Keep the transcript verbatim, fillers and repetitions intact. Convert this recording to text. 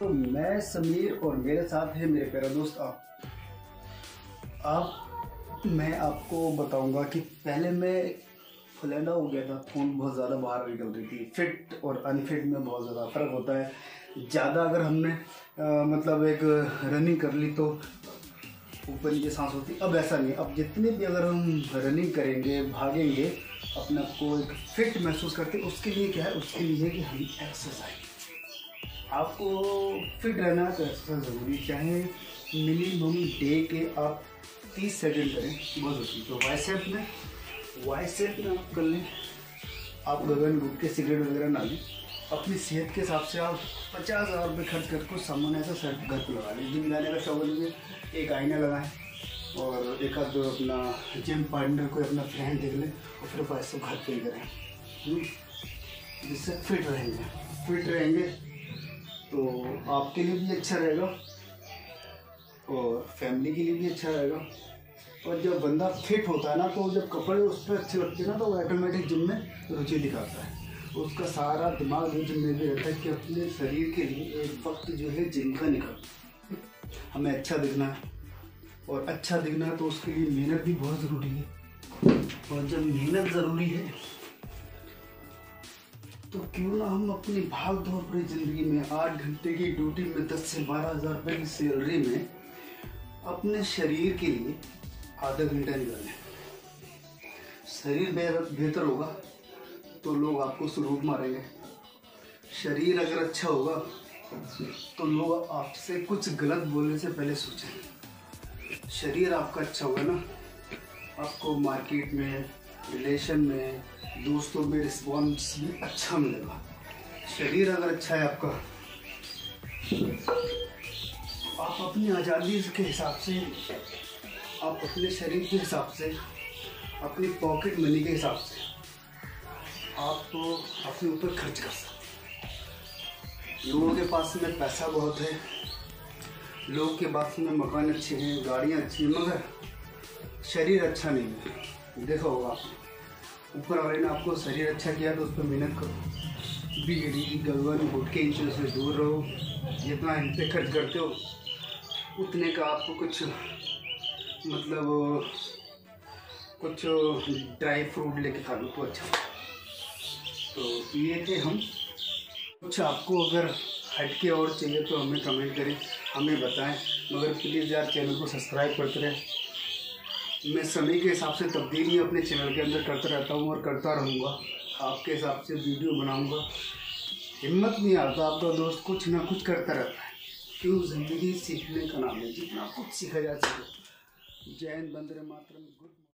तो मैं समीर और मेरे साथ है मेरे प्यारे दोस्त आप आप मैं आपको बताऊंगा कि पहले मैं फुलेंडा हो गया था, खून बहुत ज़्यादा बाहर निकल रही थी। फिट और अनफिट में बहुत ज़्यादा फ़र्क होता है। ज़्यादा अगर हमने आ, मतलब एक रनिंग कर ली तो ऊपर नीचे सांस होती। अब ऐसा नहीं, अब जितने भी अगर हम रनिंग करेंगे, भागेंगे, अपने आप को एक फिट महसूस करते, उसके लिए क्या है, उसके लिए कि हम एक्सरसाइज, आपको फिट रहना है तो एक्सरसाइज ज़रूरी, चाहे मिनिमम डे के आप तीस सेकंड करें बहुत ज़रूरी। तो बाइसेप में बाइसेप में आप कर लें, आप गगन घूट के सिगरेट वगैरह ना लें। अपनी सेहत के हिसाब से आप पचास हज़ार रुपये खर्च कर कुछ सामान ऐसा सेट घर पर लगा लें। जिम जाने का शौक लीजिए, एक आईना लगाएं और एक आध अपना जिम पार्टनर कोई अपना फ्रेंड देख लें और फिर बाइसेप घर पे ही करें, जिससे फिट रहेंगे। फिट रहेंगे तो आपके लिए भी अच्छा रहेगा और फैमिली के लिए भी अच्छा रहेगा। और जब बंदा फिट होता है ना, तो जब कपड़े उस पर अच्छे लगते हैं ना, तो वो ऑटोमेटिक जिम में रुचि दिखाता है। उसका सारा दिमाग जिम में भी रहता है कि अपने शरीर के लिए एक वक्त जो है जिम का निकाल। हमें अच्छा दिखना है और अच्छा दिखना है तो उसके लिए मेहनत भी बहुत ज़रूरी है। और जब मेहनत ज़रूरी है तो क्यों ना हम अपनी भाग दौड़ भरी ज़िंदगी में आठ घंटे की ड्यूटी में दस से बारह हज़ार रुपये की सैलरी में अपने शरीर के लिए आधा घंटा निकालें। शरीर बेहतर होगा तो लोग आपको सलूट मारेंगे। शरीर अगर अच्छा होगा तो लोग आपसे कुछ गलत बोलने से पहले सोचें। शरीर आपका अच्छा होगा ना, आपको मार्केट में, रिलेशन में, दोस्तों में रिस्पॉन्स भी अच्छा मिलेगा। शरीर अगर अच्छा है आपका, आप अपनी आज़ादी के हिसाब से, आप अपने शरीर के हिसाब से, अपनी पॉकेट मनी के हिसाब से आप तो अपने ऊपर खर्च कर सकते। लोगों के पास में पैसा बहुत है, लोगों के पास में मकान अच्छे हैं, गाड़ियाँ अच्छी हैं, मगर शरीर अच्छा नहीं है। देखा होगा आपने, ऊपर वाले ने आपको शरीर अच्छा किया तो उस पर मेहनत करो। बीड़ी, गगन, गुटखे, इन चीज़ों से दूर रहो। जितना इन पर खर्च करते हो उतने का आपको कुछ मतलब कुछ ड्राई फ्रूट लेके खा लो तो अच्छा। तो ये थे हम। कुछ आपको अगर हटके और चाहिए तो हमें कमेंट करें, हमें बताएं, मगर प्लीज़ यार चैनल को सब्सक्राइब करते रहें। मैं समय के हिसाब से तब्दीली अपने चैनल के अंदर करता रहता हूँ और करता रहूँगा। आपके हिसाब से वीडियो बनाऊँगा। हिम्मत नहीं आता, आपका दोस्त कुछ ना कुछ करता रहता है। क्यों? ज़िंदगी सीखने का नाम है, जितना कुछ सीखा जा सके। जय हिंद, वंदे मातरम, गुड।